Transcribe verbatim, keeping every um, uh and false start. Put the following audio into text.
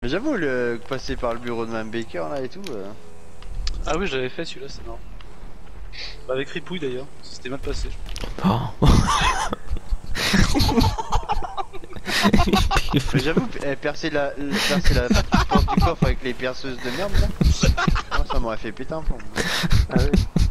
Mais j'avoue, le passer par le bureau de Mme Baker là et tout. Euh... Ah oui, j'avais fait celui-là, c'est marrant. Bah, avec Ripouille d'ailleurs, c'était mal passé. Oh. Mais j'avoue, eh, percer la, percer la porte du coffre avec les perceuses de merde là, oh, ça m'aurait fait péter un plomb. Ah ouais.